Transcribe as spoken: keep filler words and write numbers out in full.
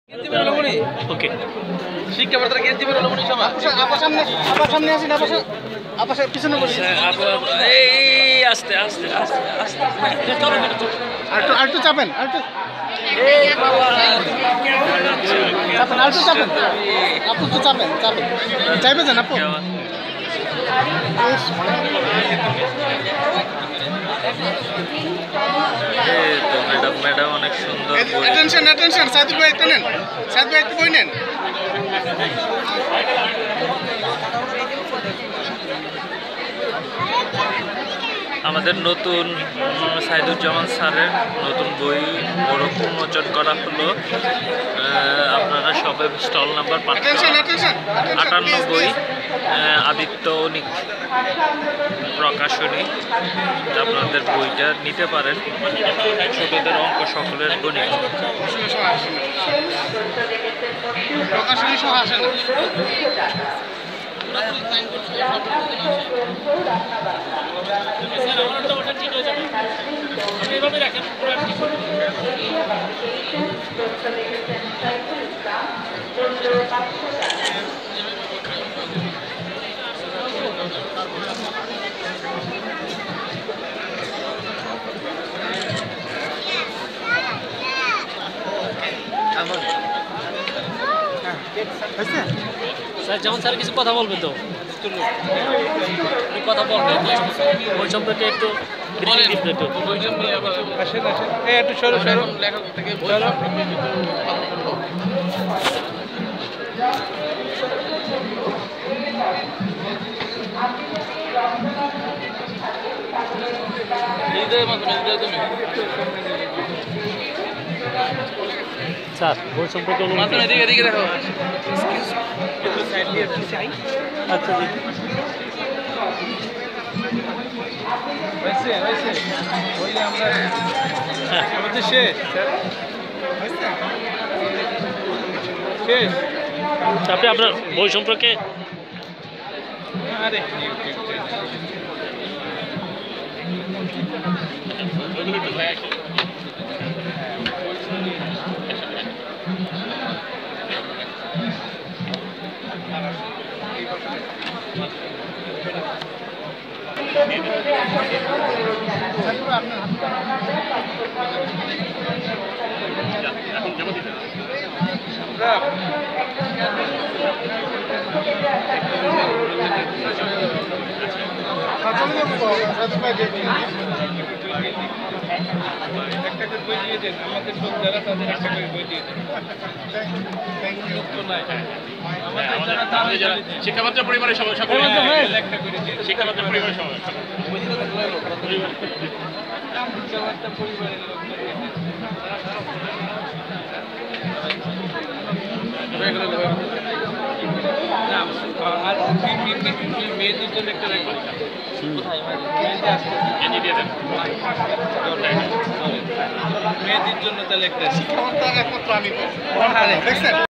ওকে শিক্ষা বার্তা গেঞ্জি বের হলো মনি সভা আপা সামনে আপা সামনে আসেন আপা আপা পিছনে বসে এই আস্তে আস্তে আস্তে আস্তে আরেকটু আরেকটু চাপেন আরেকটু এই বাবা চাপেন আরেকটু চাপেন আপু তো চাপেন চাপেন চাইবে যান আপু এই তো ম্যাডাম ম্যাডাম অনেক সুন্দর বই অ্যাটেনশন অ্যাটেনশন সাইদুল ভাই একটু নেন সাইদুল ভাই একটু বই নেন আমাদের নতুন সাইদুজ্জামান স্যারের নতুন বই ওরকম উন্মোচন করা হলো আপনারা সবাই স্টল নাম্বার অ্যাটেনশন অ্যাটেনশন আটানব্বই আদিত্য অনিক প্রকাশনী আপনাদের বইটা নিতে পারেন ছোটদের অঙ্ক সকলের গণিত প্রকাশনী সহ আসে না স্যার যেমন স্যার কিছু কথা বলবেন তো কথা বলবেন ওই সম্পর্কে একটু একটু আসেন আসেন এই একটু সরু সরু লেখক থেকে বলো স্যার ওই সম্পর্কে এদিকে এদিকে দেখো আচ্ছা হয়েছে হয়েছে বললে আমরা আমাদের শেষ শেষ আপনি আপনার বই সম্পর্কে আরে একটা করে বই দিয়ে দেন আমাদের সব যারা তাদের একটা করে বই দিয়ে দেন শিক্ষামাত্রা পরিবারের সবাই একটা করে দিয়ে শিক্ষামাত্রা পরিবারের সবাই শিক্ষামাত্রা পরিবারের আর মেয়েদের জন্য একটা রেকর্ড মেয়েদের জন্য তাহলে একটা শিক্ষামাত্রা একমাত্র আমি